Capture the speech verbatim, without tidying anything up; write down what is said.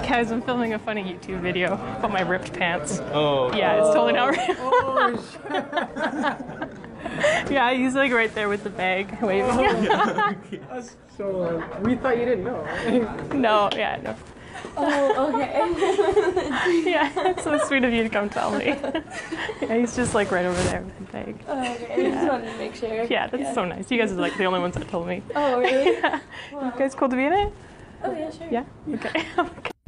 Guys, I'm filming a funny YouTube video about my ripped pants. Oh. Yeah, it's totally not real. Oh, Yeah, he's like right there with the bag waving. oh. So uh, we thought you didn't know. No, yeah, no. Oh, okay. Yeah, it's so sweet of you to come tell me. Yeah, he's just like right over there with the bag. Oh, okay. I just wanted to make sure. Yeah, that's yeah. so nice. You guys are like the only ones that told me. Oh, really? Yeah. Wow. You guys cool to be in it? Oh, yeah, sure. Yeah? Okay. Okay.